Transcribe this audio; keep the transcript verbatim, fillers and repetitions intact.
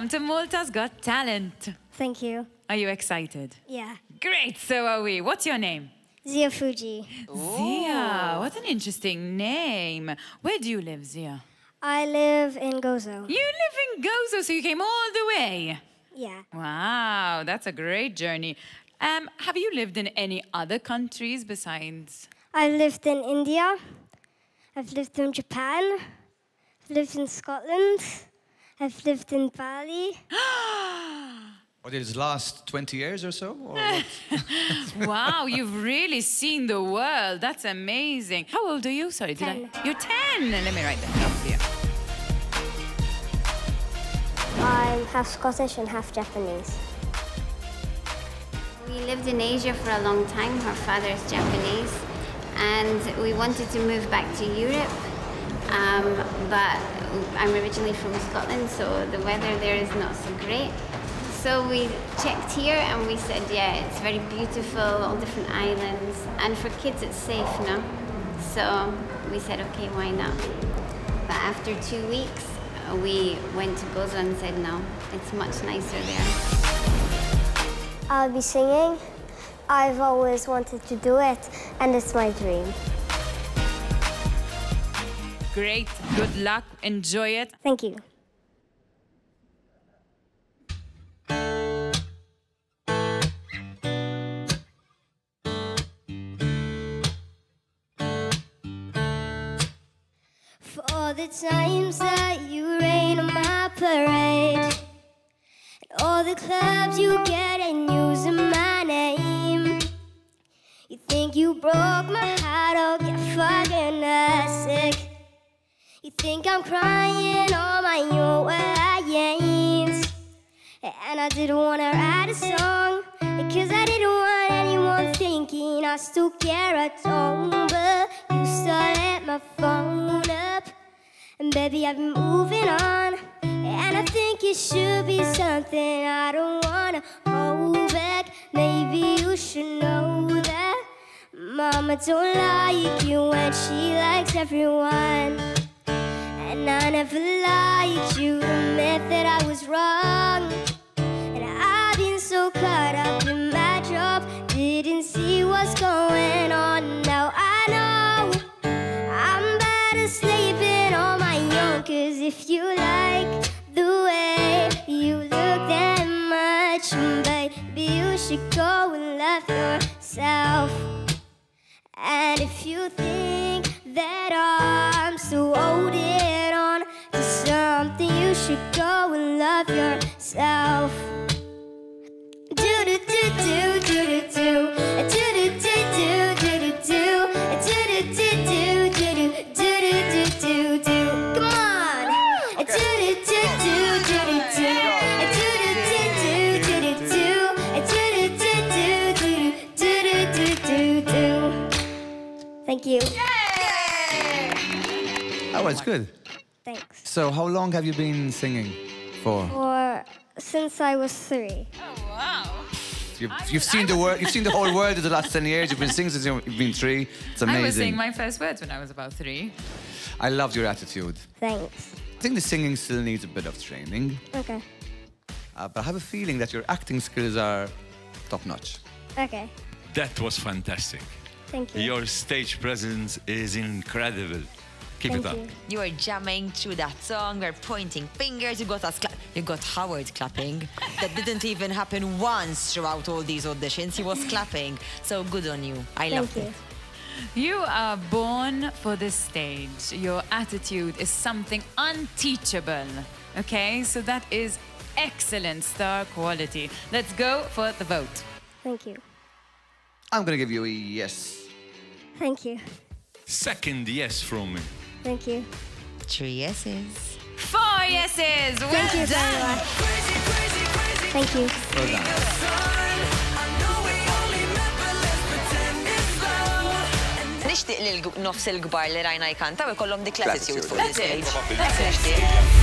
welcome to Malta's Got Talent. Thank you. Are you excited? Yeah. Great, so are we. What's your name? Zia Fuji. Zia, what an interesting name. Where do you live, Zia? I live in Gozo. You live in Gozo, so you came all the way. Yeah. Wow, that's a great journey. Um, have you lived in any other countries besides? I've lived in India. I've lived in Japan. I've lived in Scotland. I've lived in Bali. What is last twenty years or so? Or what? Wow, you've really seen the world. That's amazing. How old are you? Sorry, did ten. I? You're ten. Let me write that down for you. I'm half Scottish and half Japanese. We lived in Asia for a long time. Her father's Japanese, and we wanted to move back to Europe, um, but I'm originally from Scotland, so the weather there is not so great. So we checked here and we said, yeah, it's very beautiful, all different islands, and for kids it's safe, no? So we said, okay, why not? But after two weeks, we went to Gozo and said, no, it's much nicer there. I'll be singing. I've always wanted to do it, and it's my dream. Great. Good luck. Enjoy it. Thank you. For all the times that you rain on my parade, and all the clubs you get and using my name, you think you broke my heart, oh, get fucking sick. You think I'm crying on my own, well I ain't. And I didn't wanna write a song, because I didn't want anyone thinking I still care, I don't. But you started my phone up, and baby I've been moving on, and I think it should be something I don't wanna hold back. Maybe you should know that Mama don't like you when she likes everyone. And I never liked you, admit that I was wrong. And I've been so caught up in my job, didn't see what's going on. Now I know I'm better sleeping on my own, cause if you like the way you look that much, baby, you should go and love yourself. And if you think that I'm still holding on to something, you should go and love yourself. Do do do do do do do do do do do do do do do do do do do do. Come on. Do do do do do do do do do do do do do do. Thank you. Oh, it's good. Thanks. So, how long have you been singing for? For since I was three. Oh, wow. You've, you've seen the world. You've seen the whole world in the last ten years. You've been singing since you've been three. It's amazing. I was saying my first words when I was about three. I loved your attitude. Thanks. I think the singing still needs a bit of training, Okay. uh, but I have a feeling that your acting skills are top-notch. Okay. That was fantastic. Thank you. Your stage presence is incredible. Keep Thank it up. you. You were jamming through that song, we're pointing fingers, you got us cla- you got Howard clapping. That didn't even happen once throughout all these auditions. He was clapping. So good on you. I Thank loved you. it. You are born for this stage. Your attitude is something unteachable. Okay, so that is excellent star quality. Let's go for the vote. Thank you. I'm gonna give you a yes. Thank you. Second yes from me. Thank you. Three yeses. Four yeses. Well Thank you very done. much. Thank you. Well done. Nixtieq li l-nofs il-gbar li rajna jkantaw ikollhom dik l-attitude fuq Gratitude. l-stage. That's it.